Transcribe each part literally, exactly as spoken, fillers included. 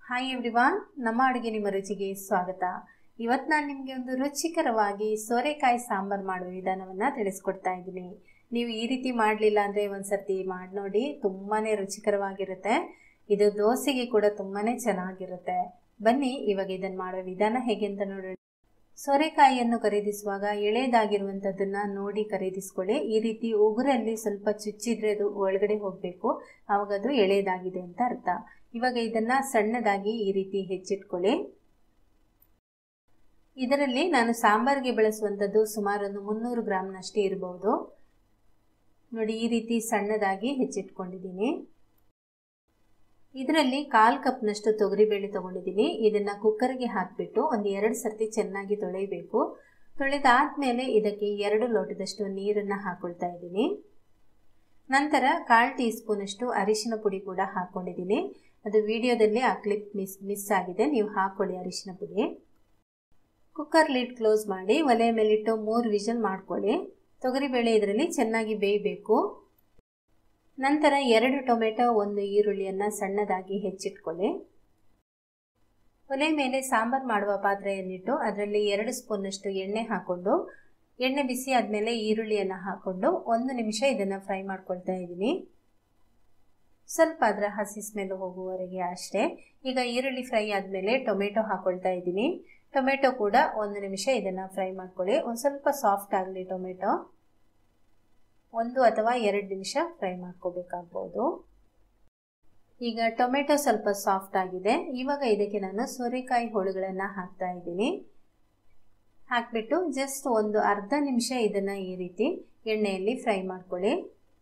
Hi everyone, ನಮ್ಮ ಅಡುಗೆ ನಿಮ್ಮ ರುಚಿಗೆ ಸ್ವಾಗತ. ಇವತ್ತು ನಾನು ನಿಮಗೆ ಒಂದು ರುಚಿಕರವಾಗಿ ಸೋರೆಕಾಯಿ ಸಾಂಬಾರು ಮಾಡುವ ವಿಧಾನವನ್ನು ತಿಳಿಸ್ಕೊಡ್ತಾ ಇದ್ದೀನಿ. ನೀವು ಈ ರೀತಿ ಮಾಡಲಿಲ್ಲ ಅಂದರೆ ಒಂದ್ಸರ್ತಿ ಮಾಡಿ ನೋಡಿ, ತುಂಬಾ ರುಚಿಕರವಾಗಿರುತ್ತೆ. ಇದು ದೋಸೆಗೆ ಕೂಡ ತುಂಬಾ ಚೆನ್ನಾಗಿರುತ್ತೆ. ಬನ್ನಿ ಇವಾಗ ಇದನ್ನು ಮಾಡುವ ವಿಧಾನ ಹೇಗೆ ಅಂತ ನೋಡೋಣ. ಸೋರೆಕಾಯಿಯನ್ನು ಖರೀದಿಸುವಾಗ ಎಳೆದಾಗಿರುವಂಥದ್ದನ್ನು ನೋಡಿ ಖರೀದಿಸ್ಕೊಳ್ಳಿ. ಈ ರೀತಿ ಉಗುರಲ್ಲಿ ಸ್ವಲ್ಪ ಚುಚ್ಚಿದ್ರೆ ಅದು ಒಳಗಡೆ ಹೋಗಬೇಕು, ಆವಾಗ ಅದು ಎಳೆದಾಗಿದೆ ಅಂತ ಅರ್ಥ. ಇವಾಗ ಇದನ್ನು ಸಣ್ಣದಾಗಿ ಈ ರೀತಿ ಹೆಚ್ಚಿಟ್ಕೊಳ್ಳಿ. ಇದರಲ್ಲಿ ನಾನು ಸಾಂಬಾರಿಗೆ ಬಳಸುವಂಥದ್ದು ಸುಮಾರು ಒಂದು ಮುನ್ನೂರು ಗ್ರಾಮ್ನಷ್ಟೇ ಇರಬಹುದು. ನೋಡಿ, ಈ ರೀತಿ ಸಣ್ಣದಾಗಿ ಹೆಚ್ಚಿಟ್ಕೊಂಡಿದ್ದೀನಿ. ಇದರಲ್ಲಿ ಕಾಲು ಕಪ್ನಷ್ಟು ತೊಗರಿಬೇಳೆ ತೊಗೊಂಡಿದ್ದೀನಿ. ಇದನ್ನು ಕುಕ್ಕರ್ಗೆ ಹಾಕಿಬಿಟ್ಟು ಒಂದು ಎರಡು ಸರ್ತಿ ಚೆನ್ನಾಗಿ ತೊಳೆಯಬೇಕು. ತೊಳೆದಾದ್ಮೇಲೆ ಇದಕ್ಕೆ ಎರಡು ಲೋಟದಷ್ಟು ನೀರನ್ನು ಹಾಕೊಳ್ತಾ ಇದ್ದೀನಿ. ನಂತರ ಕಾಲು ಟೀ ಸ್ಪೂನಷ್ಟು ಅರಿಶಿನ ಪುಡಿ ಕೂಡ ಹಾಕ್ಕೊಂಡಿದ್ದೀನಿ. ಅದು ವಿಡಿಯೋದಲ್ಲಿ ಆ ಕ್ಲಿಪ್ ಮಿಸ್ ಮಿಸ್ ಆಗಿದೆ, ನೀವು ಹಾಕ್ಕೊಳ್ಳಿ ಅರಿಶಿನ ಪುಡಿ. ಕುಕ್ಕರ್ ಲಿಡ್ ಕ್ಲೋಸ್ ಮಾಡಿ ಒಲೆ ಮೇಲಿಟ್ಟು ಮೂರು ವಿಷಲ್ ಮಾಡ್ಕೊಳ್ಳಿ. ತೊಗರಿಬೇಳೆ ಇದರಲ್ಲಿ ಚೆನ್ನಾಗಿ ಬೇಯಬೇಕು. ನಂತರ ಎರಡು ಟೊಮೆಟೊ, ಒಂದು ಈರುಳ್ಳಿಯನ್ನು ಸಣ್ಣದಾಗಿ ಹೆಚ್ಚಿಟ್ಕೊಳ್ಳಿ. ಒಲೆ ಮೇಲೆ ಸಾಂಬಾರು ಮಾಡುವ ಪಾತ್ರೆಯನ್ನಿಟ್ಟು ಅದರಲ್ಲಿ ಎರಡು ಸ್ಪೂನ್ನಷ್ಟು ಎಣ್ಣೆ ಹಾಕ್ಕೊಂಡು, ಎಣ್ಣೆ ಬಿಸಿ ಆದಮೇಲೆ ಈರುಳ್ಳಿಯನ್ನು ಹಾಕ್ಕೊಂಡು ಒಂದು ನಿಮಿಷ ಇದನ್ನು ಫ್ರೈ ಮಾಡ್ಕೊಳ್ತಾ ಇದ್ದೀನಿ. ಸ್ವಲ್ಪ ಅದರ ಹಸಿ ಸ್ಮೆಲ್ ಹೋಗುವವರೆಗೆ ಅಷ್ಟೇ. ಈಗ ಈರುಳ್ಳಿ ಫ್ರೈ ಆದಮೇಲೆ ಟೊಮೆಟೊ ಹಾಕ್ಕೊಳ್ತಾ ಇದ್ದೀನಿ. ಟೊಮೆಟೊ ಕೂಡ ಒಂದು ನಿಮಿಷ ಇದನ್ನು ಫ್ರೈ ಮಾಡ್ಕೊಳ್ಳಿ. ಒಂದು ಸ್ವಲ್ಪ ಸಾಫ್ಟ್ ಆಗಲಿ ಟೊಮೆಟೊ. ಒಂದು ಅಥವಾ ಎರಡು ನಿಮಿಷ ಫ್ರೈ ಮಾಡ್ಕೋಬೇಕಾಗ್ಬೋದು. ಈಗ ಟೊಮೆಟೊ ಸ್ವಲ್ಪ ಸಾಫ್ಟ್ ಆಗಿದೆ. ಇವಾಗ ಇದಕ್ಕೆ ನಾನು ಸೋರೆಕಾಯಿ ಹೋಳುಗಳನ್ನು ಹಾಕ್ತಾ ಇದ್ದೀನಿ. ಹಾಕ್ಬಿಟ್ಟು ಜಸ್ಟ್ ಒಂದು ಅರ್ಧ ನಿಮಿಷ ಇದನ್ನು ಈ ರೀತಿ ಎಣ್ಣೆಯಲ್ಲಿ ಫ್ರೈ ಮಾಡ್ಕೊಳ್ಳಿ.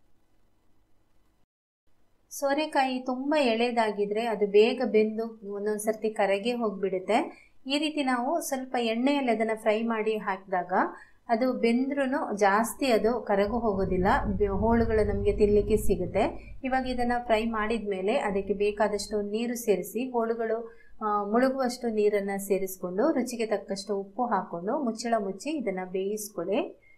ಸೋರೆಕಾಯಿ ತುಂಬ ಎಳೆದಾಗಿದ್ರೆ ಅದು ಬೇಗ ಬೆಂದು ಒಂದೊಂದು ಸರ್ತಿ ಕರಗೆ ಹೋಗಿಬಿಡುತ್ತೆ. ಈ ರೀತಿ ನಾವು ಸ್ವಲ್ಪ ಎಣ್ಣೆಯಲ್ಲಿ ಅದನ್ನು ಫ್ರೈ ಮಾಡಿ ಹಾಕಿದಾಗ ಅದು ಬೆಂದ್ರೂ ಜಾಸ್ತಿ ಅದು ಕರಗು ಹೋಗೋದಿಲ್ಲ, ಹೋಳುಗಳು ನಮಗೆ ತಿನ್ನಲಿಕ್ಕೆ ಸಿಗುತ್ತೆ. ಇವಾಗ ಇದನ್ನು ಫ್ರೈ ಮಾಡಿದ ಮೇಲೆ ಅದಕ್ಕೆ ಬೇಕಾದಷ್ಟು ನೀರು ಸೇರಿಸಿ, ಹೋಳುಗಳು ಮುಳುಗುವಷ್ಟು ನೀರನ್ನು ಸೇರಿಸ್ಕೊಂಡು ರುಚಿಗೆ ತಕ್ಕಷ್ಟು ಉಪ್ಪು ಹಾಕ್ಕೊಂಡು ಮುಚ್ಚಳ ಮುಚ್ಚಿ ಇದನ್ನು ಬೇಯಿಸ್ಕೊಳ್ಳಿ.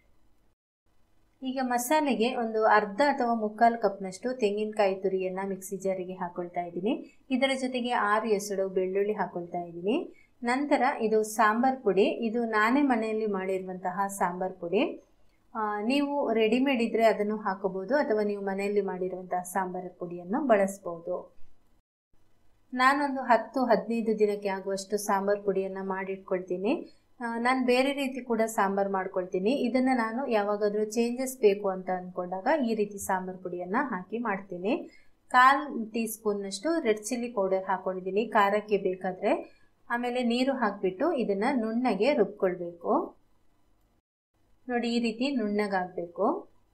ಈಗ ಮಸಾಲೆಗೆ ಒಂದು ಅರ್ಧ ಅಥವಾ ಮುಕ್ಕಾಲು ಕಪ್ನಷ್ಟು ತೆಂಗಿನಕಾಯಿ ತುರಿಯನ್ನು ಮಿಕ್ಸಿ ಜಾರಿಗೆ ಹಾಕೊಳ್ತಾ ಇದ್ದೀನಿ. ಇದರ ಜೊತೆಗೆ ಆರು ಎಸಳು ಬೆಳ್ಳುಳ್ಳಿ ಹಾಕೊಳ್ತಾ ಇದ್ದೀನಿ. ನಂತರ ಇದು ಸಾಂಬಾರ್ ಪುಡಿ. ಇದು ನಾನೇ ಮನೆಯಲ್ಲಿ ಮಾಡಿರುವಂತಹ ಸಾಂಬಾರ್ ಪುಡಿ. ನೀವು ರೆಡಿಮೇಡ್ ಇದ್ದರೆ ಅದನ್ನು ಹಾಕೋಬೋದು, ಅಥವಾ ನೀವು ಮನೆಯಲ್ಲಿ ಮಾಡಿರುವಂತಹ ಸಾಂಬಾರ್ ಪುಡಿಯನ್ನು ಬಳಸ್ಬೋದು. ನಾನೊಂದು ಹತ್ತು ಹದಿನೈದು ದಿನಕ್ಕೆ ಆಗುವಷ್ಟು ಸಾಂಬಾರ್ ಪುಡಿಯನ್ನು ಮಾಡಿಟ್ಕೊಳ್ತೀನಿ. ನಾನು ಬೇರೆ ರೀತಿ ಕೂಡ ಸಾಂಬಾರು ಮಾಡ್ಕೊಳ್ತೀನಿ. ಇದನ್ನು ನಾನು ಯಾವಾಗಾದರೂ ಚೇಂಜಸ್ ಬೇಕು ಅಂತ ಅಂದ್ಕೊಂಡಾಗ ಈ ರೀತಿ ಸಾಂಬಾರು ಪುಡಿಯನ್ನು ಹಾಕಿ ಮಾಡ್ತೀನಿ. ಕಾಲು ಟೀ ಸ್ಪೂನ್ನಷ್ಟು ರೆಡ್ ಚಿಲ್ಲಿ ಪೌಡರ್ ಹಾಕ್ಕೊಂಡಿದ್ದೀನಿ ಖಾರಕ್ಕೆ ಬೇಕಾದರೆ. ಆಮೇಲೆ ನೀರು ಹಾಕಿಬಿಟ್ಟು ಇದನ್ನು ನುಣ್ಣಗೆ ರುಬ್ಕೊಳ್ಬೇಕು. ನೋಡಿ, ಈ ರೀತಿ ನುಣ್ಣಗಾಗಬೇಕು.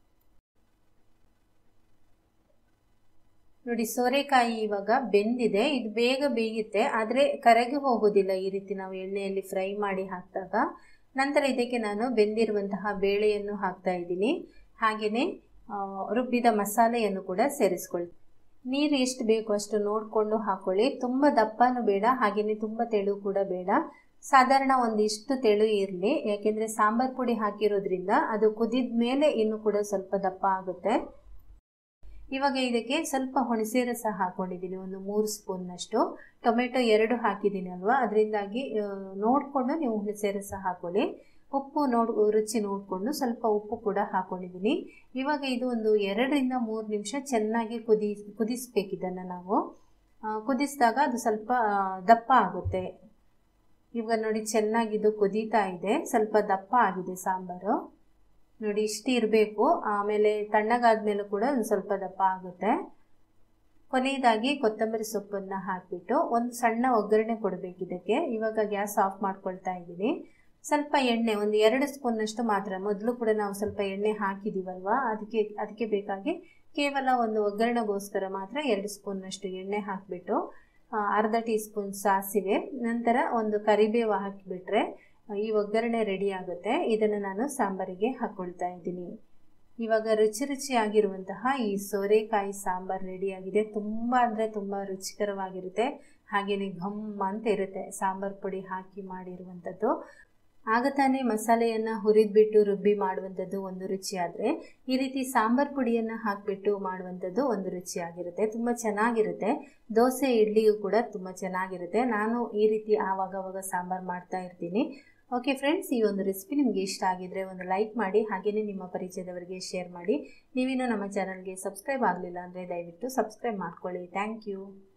ನೋಡಿ, ಸೋರೆಕಾಯಿ ಇವಾಗ ಬೆಂದಿದೆ. ಇದು ಬೇಗ ಬೇಯುತ್ತೆ, ಆದರೆ ಕರಗಿ ಹೋಗೋದಿಲ್ಲ ಈ ರೀತಿ ನಾವು ಎಣ್ಣೆಯಲ್ಲಿ ಫ್ರೈ ಮಾಡಿ ಹಾಕಿದಾಗ. ನಂತರ ಇದಕ್ಕೆ ನಾನು ಬೆಂದಿರುವಂತಹ ಬೇಳೆಯನ್ನು ಹಾಕ್ತಾ ಇದ್ದೀನಿ. ಹಾಗೆಯೇ ರುಬ್ಬಿದ ಮಸಾಲೆಯನ್ನು ಕೂಡ ಸೇರಿಸ್ಕೊಳ್ತೀನಿ. ನೀರು ಎಷ್ಟು ಬೇಕು ಅಷ್ಟು ನೋಡಿಕೊಂಡು ಹಾಕ್ಕೊಳ್ಳಿ. ತುಂಬ ದಪ್ಪನೂ ಬೇಡ, ಹಾಗೆಯೇ ತುಂಬ ತೆಳು ಕೂಡ ಬೇಡ. ಸಾಧಾರಣ ಒಂದಿಷ್ಟು ತೆಳು ಇರಲಿ, ಯಾಕೆಂದರೆ ಸಾಂಬಾರು ಪುಡಿ ಹಾಕಿರೋದ್ರಿಂದ ಅದು ಕುದಿದ ಮೇಲೆ ಇನ್ನೂ ಕೂಡ ಸ್ವಲ್ಪ ದಪ್ಪ ಆಗುತ್ತೆ. ಇವಾಗ ಇದಕ್ಕೆ ಸ್ವಲ್ಪ ಹುಣಸೆ ರಸ ಹಾಕ್ಕೊಂಡಿದ್ದೀನಿ, ಒಂದು ಮೂರು ಸ್ಪೂನ್ನಷ್ಟು. ಟೊಮೆಟೊ ಎರಡು ಹಾಕಿದ್ದೀನಿ ಅಲ್ವಾ, ಅದರಿಂದಾಗಿ ನೋಡಿಕೊಂಡು ನೀವು ಹುಣಸೆ ರಸ ಹಾಕ್ಕೊಳ್ಳಿ. ಉಪ್ಪು ನೋಡ್ ರುಚಿ ನೋಡಿಕೊಂಡು ಸ್ವಲ್ಪ ಉಪ್ಪು ಕೂಡ ಹಾಕ್ಕೊಂಡಿದ್ದೀನಿ. ಇವಾಗ ಇದು ಒಂದು ಎರಡರಿಂದ ಮೂರು ನಿಮಿಷ ಚೆನ್ನಾಗಿ ಕುದಿ ಕುದಿಸ್ಬೇಕು. ಇದನ್ನು ನಾವು ಕುದಿಸಿದಾಗ ಅದು ಸ್ವಲ್ಪ ದಪ್ಪ ಆಗುತ್ತೆ. ಇವಾಗ ನೋಡಿ, ಚೆನ್ನಾಗಿದು ಕುದೀತಾ ಇದೆ, ಸ್ವಲ್ಪ ದಪ್ಪ ಆಗಿದೆ ಸಾಂಬಾರು. ನೋಡಿ, ಇಷ್ಟು ಇರಬೇಕು. ಆಮೇಲೆ ತಣ್ಣಗಾದ್ಮೇಲೂ ಕೂಡ ಒಂದು ಸ್ವಲ್ಪ ದಪ್ಪ ಆಗುತ್ತೆ. ಕೊನೆಯದಾಗಿ ಕೊತ್ತಂಬರಿ ಸೊಪ್ಪನ್ನು ಹಾಕಿಬಿಟ್ಟು ಒಂದು ಸಣ್ಣ ಒಗ್ಗರಣೆ ಕೊಡಬೇಕು ಇದಕ್ಕೆ. ಇವಾಗ ಗ್ಯಾಸ್ ಆಫ್ ಮಾಡ್ಕೊಳ್ತಾ ಇದ್ದೀನಿ. ಸ್ವಲ್ಪ ಎಣ್ಣೆ, ಒಂದು ಎರಡು ಸ್ಪೂನ್ನಷ್ಟು ಮಾತ್ರ. ಮೊದಲು ಕೂಡ ನಾವು ಸ್ವಲ್ಪ ಎಣ್ಣೆ ಹಾಕಿದ್ದೀವಲ್ವ, ಅದಕ್ಕೆ ಅದಕ್ಕೆ ಬೇಕಾಗಿ ಕೇವಲ ಒಂದು ಒಗ್ಗರಣೆಗೋಸ್ಕರ ಮಾತ್ರ ಎರಡು ಸ್ಪೂನ್ನಷ್ಟು ಎಣ್ಣೆ ಹಾಕಿಬಿಟ್ಟು ಅರ್ಧ ಟೀ ಸ್ಪೂನ್ ಸಾಸಿವೆ, ನಂತರ ಒಂದು ಕರಿಬೇವು ಹಾಕಿಬಿಟ್ರೆ ಈ ಒಗ್ಗರಣೆ ರೆಡಿ ಆಗುತ್ತೆ. ಇದನ್ನು ನಾನು ಸಾಂಬಾರಿಗೆ ಹಾಕ್ಕೊಳ್ತಾ ಇದ್ದೀನಿ. ಇವಾಗ ರುಚಿ ರುಚಿಯಾಗಿರುವಂತಹ ಈ ಸೋರೆಕಾಯಿ ಸಾಂಬಾರು ರೆಡಿಯಾಗಿದೆ. ತುಂಬ ಅಂದರೆ ತುಂಬ ರುಚಿಕರವಾಗಿರುತ್ತೆ. ಹಾಗೆಯೇ ಘಮ್ ಅಂತ ಇರುತ್ತೆ ಸಾಂಬಾರು ಪುಡಿ ಹಾಕಿ ಮಾಡಿರುವಂಥದ್ದು. ಆಗ ತಾನೇ ಮಸಾಲೆಯನ್ನು ಹುರಿದ್ಬಿಟ್ಟು ರುಬ್ಬಿ ಮಾಡುವಂಥದ್ದು ಒಂದು ರುಚಿ ಆದರೆ, ಈ ರೀತಿ ಸಾಂಬಾರ್ ಪುಡಿಯನ್ನು ಹಾಕಿಬಿಟ್ಟು ಮಾಡುವಂಥದ್ದು ಒಂದು ರುಚಿಯಾಗಿರುತ್ತೆ. ತುಂಬ ಚೆನ್ನಾಗಿರುತ್ತೆ. ದೋಸೆ ಇಡ್ಲಿಯೂ ಕೂಡ ತುಂಬ ಚೆನ್ನಾಗಿರುತ್ತೆ. ನಾನು ಈ ರೀತಿ ಆವಾಗವಾಗ ಸಾಂಬಾರು ಮಾಡ್ತಾ ಇರ್ತೀನಿ. ಓಕೆ ಫ್ರೆಂಡ್ಸ್, ಈ ಒಂದು ರೆಸಿಪಿ ನಿಮಗೆ ಇಷ್ಟ ಆಗಿದ್ರೆ ಒಂದು ಲೈಕ್ ಮಾಡಿ, ಹಾಗೆಯೇ ನಿಮ್ಮ ಪರಿಚಯದವರಿಗೆ ಶೇರ್ ಮಾಡಿ. ನೀವಿನ್ನೂ ನಮ್ಮ ಚಾನಲ್ಗೆ ಸಬ್ಸ್ಕ್ರೈಬ್ ಆಗಲಿಲ್ಲ ಅಂದರೆ ದಯವಿಟ್ಟು ಸಬ್ಸ್ಕ್ರೈಬ್ ಮಾಡ್ಕೊಳ್ಳಿ. Thank you.